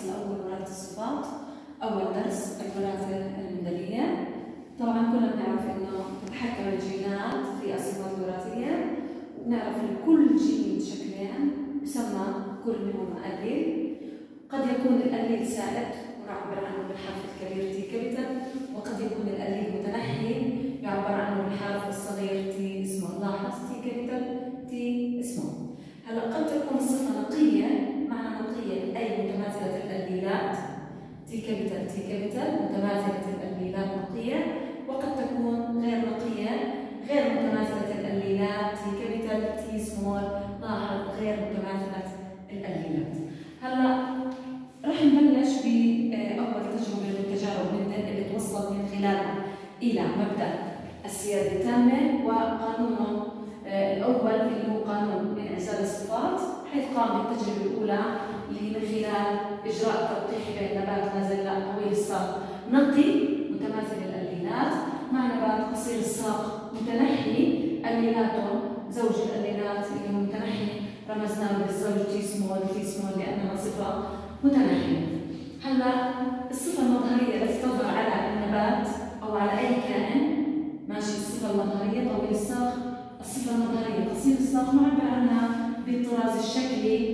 الفصل الأول وراثة الصفات. أول درس الوراثة المندلية. طبعا كلنا بنعرف إنه تتحكم الجينات في الصفات الوراثية، وبنعرف إن كل جين شكلين يسمى كل منهم أليل. قد يكون الأليل سائد ونعبر عنه بالحرف الكبير تي كابيتال، وقد يكون الأليل متنحي يعبر عنه بالحرف الصغير تي اسمه. لاحظ تي كابيتال تي اسمه. هلا قد تكون الصفة نقية، معنى نقية أي متماثلة الأليلات تي كابيتال تي كابيتال، متماثلة الأليلات نقية، وقد تكون غير نقية غير متماثلة الأليلات تي كابيتال تي سمول. لاحظ غير متماثلة الأليلات. هلا رح نبلش بأول تجربة من تجارب مندل اللي توصل من خلالها إلى مبدأ السيادة التامة وقانونه الأول اللي هو قانون انعزال الصفات، حيث قام بالتجربة الأولى اللي من خلال إجراء تلقيح بين نبات نازل طويل الساق نقي متماثل الأليلات مع نبات قصير الساق متنحي أليلاته زوج الأليلات اللي هو متنحي رمزنا له بالزوج تي سمول لأنها صفة متنحية. هلا الصفة المظهرية التي تظهر على النبات أو على أي كائن ماشي، الصفة المظهرية طويل الساق، الصفة المظهرية قصير الساق نعبر عنها بالطراز الشكلي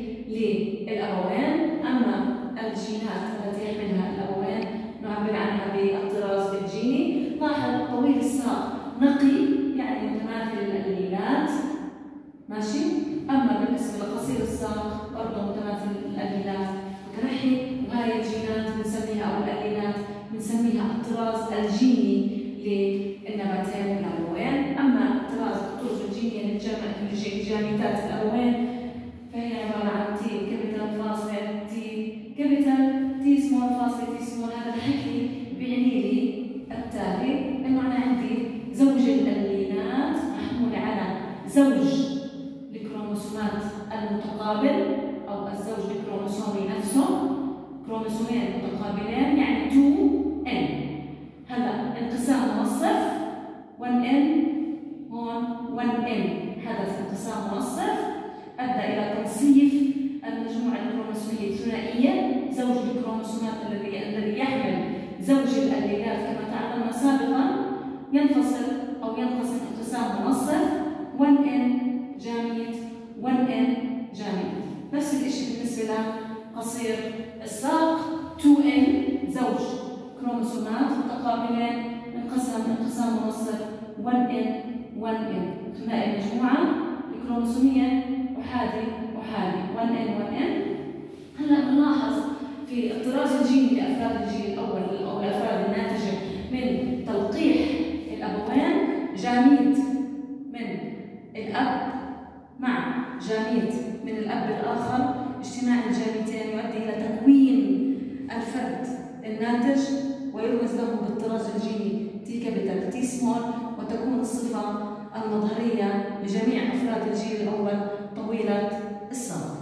للأبوين، أما الجينات التي يحملها الأبوين نعبر عنها بالطراز الجيني. لاحظ طويل الساق نقي يعني متماثل الأليلات ماشي، أما بالنسبة لقصير الساق برضه متماثل الأليلات متنحي، وهي الجينات بنسميها أو الأليلات بنسميها الطراز الجيني للنباتين الأبوين. أما الطراز الطرز الجينية للجاميتات الأبوين فهي عبارة عن تي كابيتال فاصل تي كابيتال تي سمول فاصل تي سمول. هذا الحكي بيعني لي التالي إنه أنا عندي زوج الأليلات محمول على زوج الكروموسومات المتقابل أو الزوج الكروموسومي نفسه، كروموسومين متقابلين يعني 2N. هلا انقسام موصف 1N هون 1N، حدث انقسام موصف أدى إلى تنصيف المجموعة الكروموسومية الثنائية زوج الكروموسومات الذي يحمل زوج الأليلات كما تعلمنا سابقا ينفصل أو ينقسم انقسام منصف 1N جاميت 1N جاميت. نفس الشيء بالنسبة لقصير الساق 2N زوج كروموسومات متقابلين انقسام منصف 1N ثنائي المجموعة الكروموسومية أحادي 1N. هلا بنلاحظ في الطراز الجيني لأفراد الجيل الأول أو الأفراد الناتجة من تلقيح الأبوين جاميت من الأب مع جاميت من الأب الآخر، اجتماع الجاميتين يؤدي إلى تكوين الفرد الناتج ويرمز له بالطراز الجيني تي كابيتال تي سمول، وتكون الصفة المظهرية لجميع أفراد الجيل الأول طويلة الساق.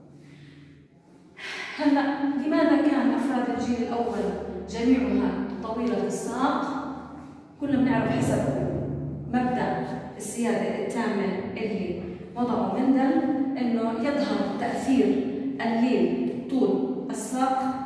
هلا لماذا كان أفراد الجيل الأول جميعها طويلة الساق؟ كلنا بنعرف حسب مبدأ السيادة التامة اللي وضعه مندل إنه يظهر تأثير الليل طول الساق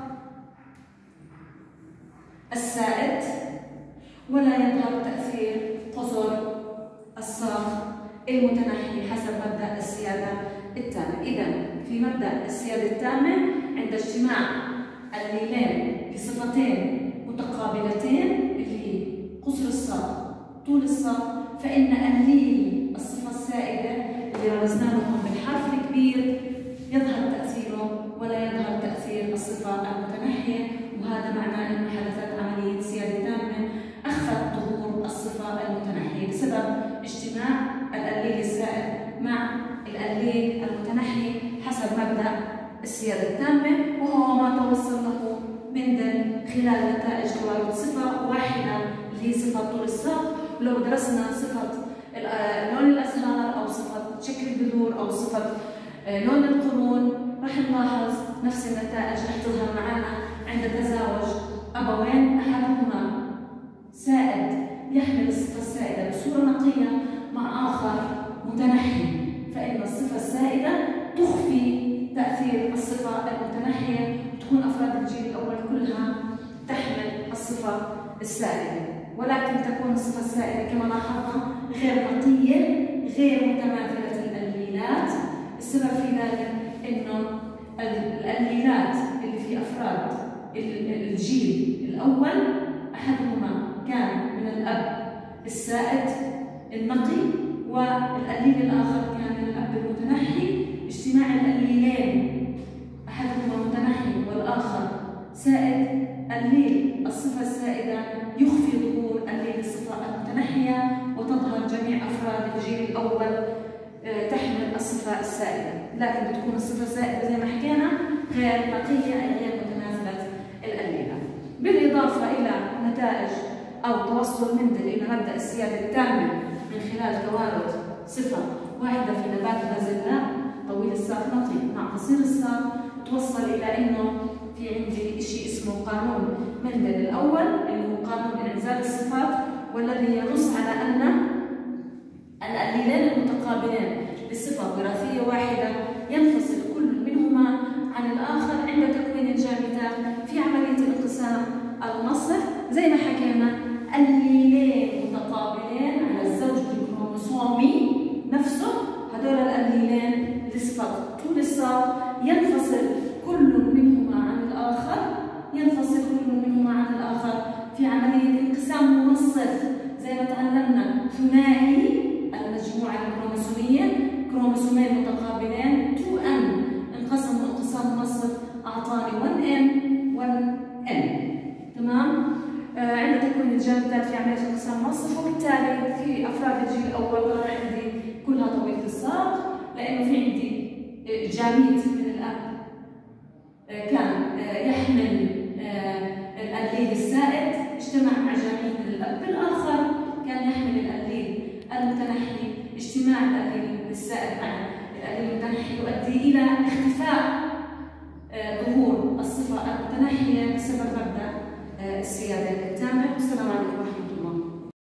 السائد ولا يظهر تأثير قصر الساق المتنحي حسب مبدأ السيادة التامة. إذا في مبدأ السيادة التامة عند اجتماع الليلين بصفتين متقابلتين اللي هي قصر الساق طول الساق، فإن الليل الصفة السائدة اللي رمزنا لهم بالحرف الكبير يظهر تأثيره ولا يظهر تأثير الصفة المتنحية، وهذا معناه أنه حدثت عملية سيادة تامة أخفت ظهور الصفة المتنحية بسبب اجتماع الأليل السائد مع الأليل المتنحي حسب مبدأ السيادة التامة، وهو ما توصل له مندل خلال نتائج توارد صفة واحدة اللي هي صفة طول الساق. ولو درسنا صفة لون الأزهار أو صفة شكل البذور أو صفة لون القرون راح نلاحظ نفس النتائج رح تظهر معنا عند تزاوج أبوين أحدهما سائد يحمل الصفة السائدة بصورة نقية مع آخر متنحي، فإن الصفة السائدة تخفي تأثير الصفة المتنحية تكون أفراد الجيل الأول كلها تحمل الصفة السائدة، ولكن تكون الصفة السائدة كما لاحظنا غير نقية غير متماثلة الأليلات. السبب في ذلك إنه الأليلات اللي في أفراد الجيل الأول أحدهما كان من الأب السائد النقي، والأليل الآخر كان من الأب المتنحي. اجتماع الأليلين أحدهما متنحي والآخر سائد، الليل الصفة السائدة يخفي ظهور الليل الصفة المتنحية، وتظهر جميع أفراد الجيل الأول تحمل الصفة السائدة، لكن بتكون الصفة السائدة زي ما حكينا غير نقية أي غير متماثلة الأليلة. بالإضافة إلى نتائج أو توصل مندل إلى مبدأ السيادة التامة من خلال توارد صفة واحدة في نبات البازلاء طويل الساق نقي مع قصير الساق، توصل إلى إنه في عندي شيء اسمه قانون مندل الأول اللي هو قانون انعزال الصفات، والذي ينص على أن الأليلين المتقابلين لصفة وراثية واحدة ينفصل كل منهما عن الآخر عند تكوين الجامدات في عملية الانقسام المنصف. زي ما حكينا الليلين متقابلين على الزوج الكروموسومي نفسه، هذول الأليلين لصفة طول الساق ينفصل كل منهما عن الآخر في عملية انقسام منصف، زي ما تعلمنا ثنائي المجموعة الكروموسومية، كروموسومين متقابلين 2n انقسموا انقسام منصف أعطاني 1n 1n. تمام؟ عند تكوين الجامدات في عملية انقسام منصف، وبالتالي في أفراد الجيل الأول ظهر عندي كلها طويلة الساق، لأنه في عندي جاميد من الأب كان يحمل الأليل السائد، اجتمع مع جاميد من الأب الآخر كان يحمل الأليل المتنحي، اجتماع الأليل السائد مع الأليل المتنحي يؤدي إلى اختفاء ظهور الصفة المتنحية بسبب مبدأ السيادة التامة. والسلام عليكم ورحمة الله.